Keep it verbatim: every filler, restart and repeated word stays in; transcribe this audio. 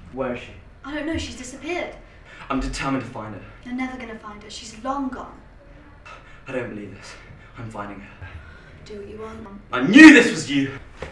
Where is she? I don't know, she's disappeared. I'm determined to find her. You're never gonna find her, she's long gone. I don't believe this. I'm finding her. Do what you want. I knew this was you!